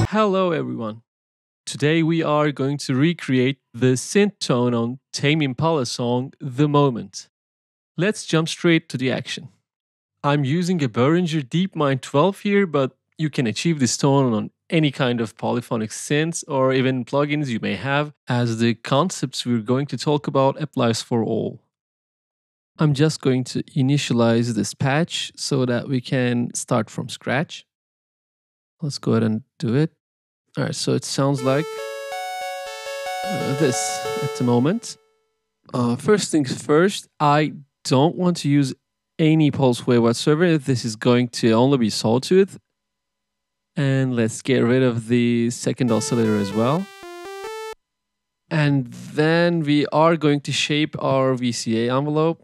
Hello everyone. Today we are going to recreate the synth tone on Tame Impala song The Moment. Let's jump straight to the action. I'm using a Behringer DeepMind 12 here, but you can achieve this tone on any kind of polyphonic synths or even plugins you may have, as the concepts we're going to talk about applies for all. I'm just going to initialize this patch so that we can start from scratch. Let's go ahead and do it. All right, so it sounds like this at the moment. First things first, I don't want to use any pulse wave whatsoever. This is going to only be sawtooth. And let's get rid of the second oscillator as well. And then we are going to shape our VCA envelope.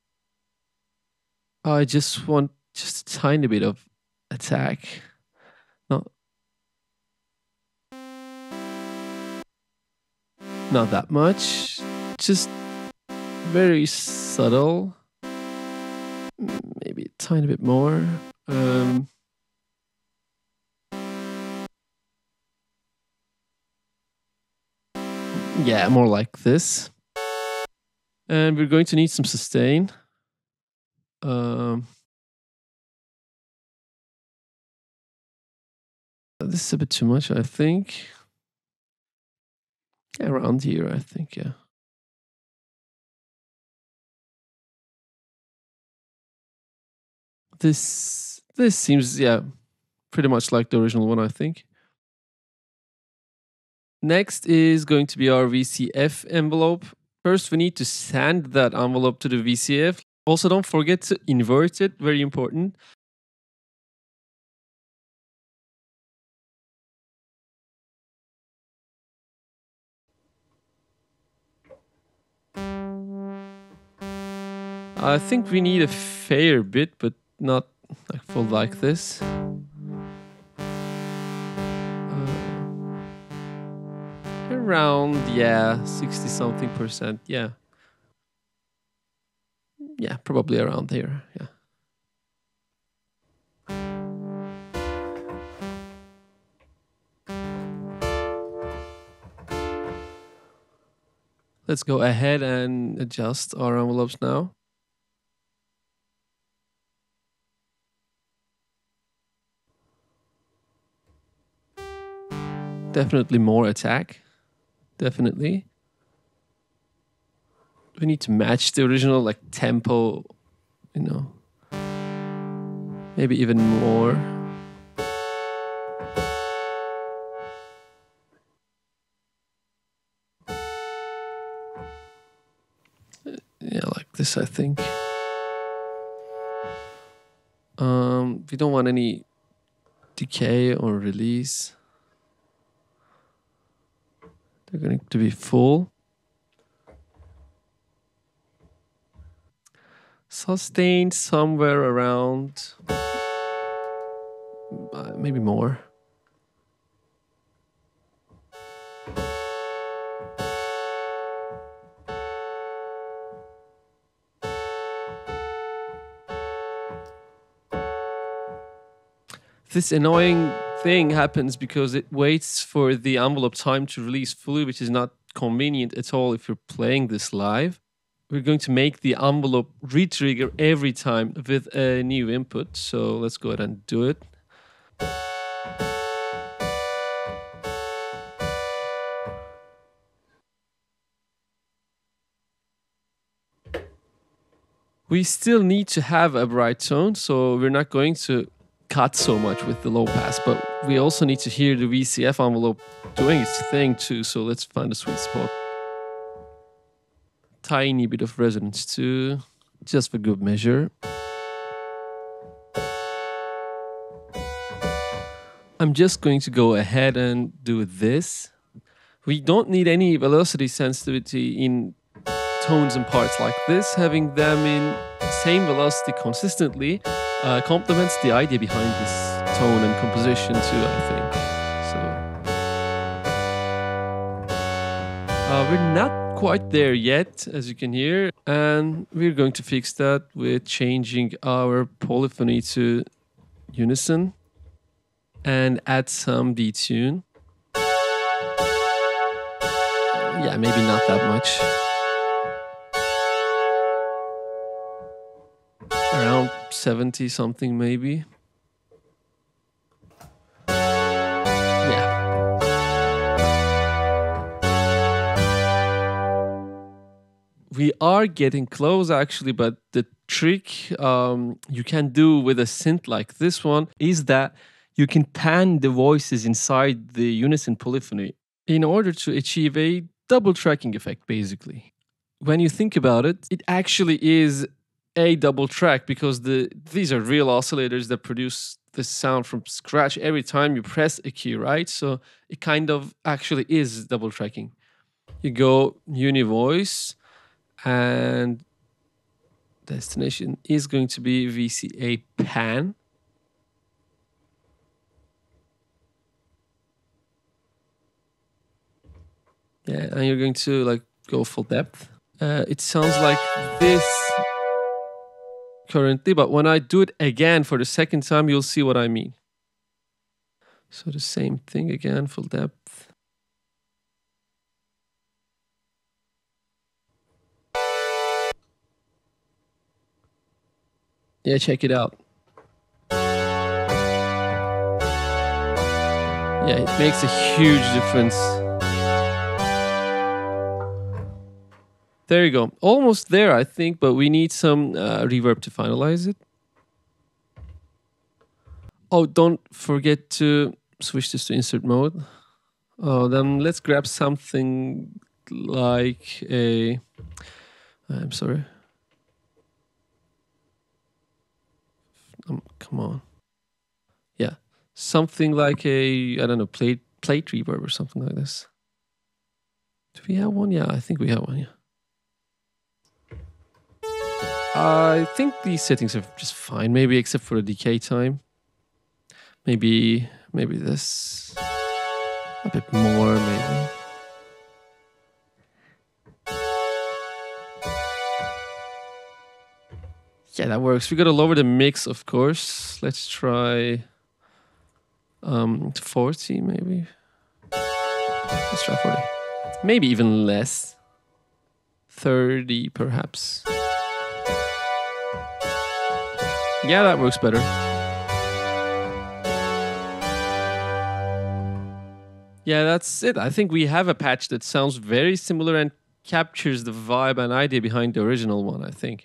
I just want just a tiny bit of attack. Not that much, just very subtle. Maybe a tiny bit more. Yeah, more like this. And we're going to need some sustain. This is a bit too much, I think. Around here, I think, yeah. This seems, yeah, pretty much like the original one, I think. Next is going to be our VCF envelope. First, we need to sand that envelope to the VCF. Also, don't forget to invert it, very important. I think we need a fair bit, but not like full like this. Around, yeah, 60-something%, yeah. Yeah, probably around here, yeah. Let's go ahead and adjust our envelopes now. Definitely more attack. Definitely. We need to match the original like tempo, you know. Maybe even more. Yeah, like this, I think. We don't want any decay or release. They're going to be full. Sustained somewhere around maybe more. This annoying thing happens because it waits for the envelope time to release fully, which is not convenient at all if you're playing this live. We're going to make the envelope re-trigger every time with a new input. So let's go ahead and do it. We still need to have a bright tone, so we're not going to cut so much with the low pass, but we also need to hear the VCF envelope doing its thing too, so let's find a sweet spot. Tiny bit of resonance too, just for good measure. I'm just going to go ahead and do this. We don't need any velocity sensitivity in tones and parts like this. Having them in same velocity consistently complements the idea behind this tone and composition too, I think. So we're not quite there yet, as you can hear, and we're going to fix that with changing our polyphony to unison. and add some detune. Yeah, maybe not that much. Around 70 something maybe. We are getting close actually, but the trick you can do with a synth like this one is that you can pan the voices inside the unison polyphony in order to achieve a double tracking effect, basically. When you think about it, it actually is a double track because these are real oscillators that produce the sound from scratch every time you press a key, right? So it kind of actually is double tracking. You go uni voice, and destination is going to be VCA pan. Yeah, and you're going to like go full depth. It sounds like this currently, but when I do it again for the second time, you'll see what I mean. So the same thing again, full depth. Yeah, check it out. Yeah, it makes a huge difference. There you go. Almost there, I think, but we need some reverb to finalize it. Oh, don't forget to switch this to insert mode. Oh, then let's grab something like a... I'm sorry. Come on. Yeah, something like a, I don't know, plate reverb or something like this. Do we have one? Yeah, I think we have one, yeah. I think these settings are just fine, maybe except for the decay time. Maybe this a bit more, maybe. Yeah, that works. We gotta lower the mix, of course. Let's try 40, maybe. Let's try 40. Maybe even less. 30, perhaps. Yeah, that works better. Yeah, that's it. I think we have a patch that sounds very similar and captures the vibe and idea behind the original one, I think.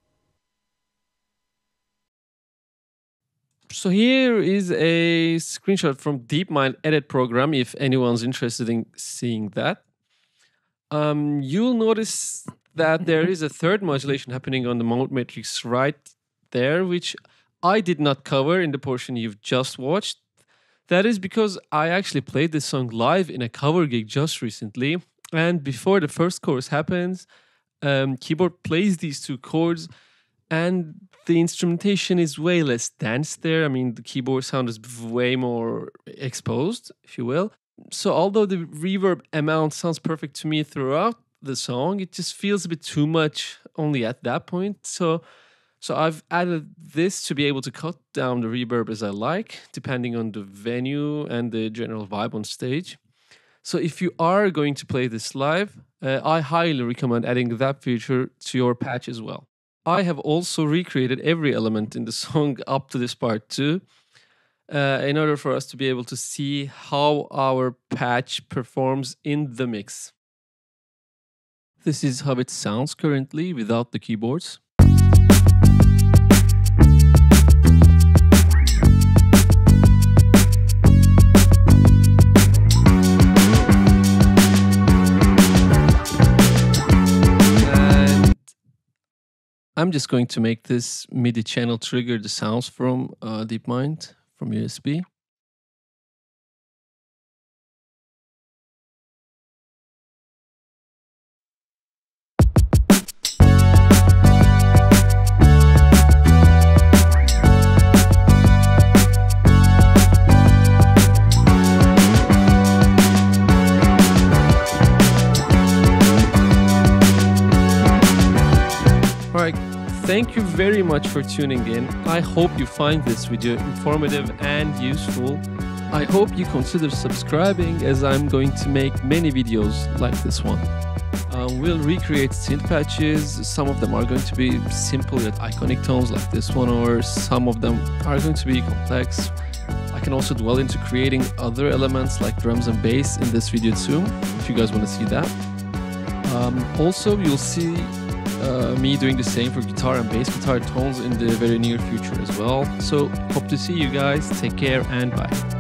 So here is a screenshot from DeepMind Edit program, if anyone's interested in seeing that. You'll notice that there is a third modulation happening on the mode matrix right there, which I did not cover in the portion you've just watched. That is because I actually played this song live in a cover gig just recently, and before the first chorus happens, keyboard plays these two chords, and the instrumentation is way less dense there. I mean, the keyboard sound is way more exposed, if you will. So although the reverb amount sounds perfect to me throughout the song, it just feels a bit too much only at that point. So I've added this to be able to cut down the reverb as I like, depending on the venue and the general vibe on stage. So if you are going to play this live, I highly recommend adding that feature to your patch as well. I have also recreated every element in the song up to this part too, in order for us to be able to see how our patch performs in the mix. This is how it sounds currently without the keyboards. I'm just going to make this MIDI channel trigger the sounds from DeepMind from USB. Thank you very much for tuning in. I hope you find this video informative and useful. I hope you consider subscribing, as I'm going to make many videos like this one. We'll recreate synth patches. Some of them are going to be simple yet iconic tones like this one, or some of them are going to be complex. I can also dwell into creating other elements like drums and bass in this video too, if you guys want to see that. Also, you'll see me doing the same for guitar and bass guitar tones in the very near future as well. So hope to see you guys. Take care and bye.